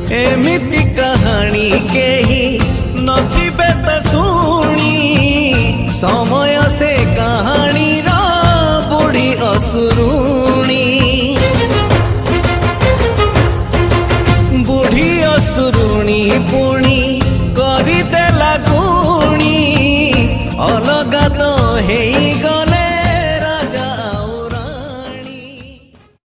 एमिति कहानी के ही नथिबे तो शुणी समय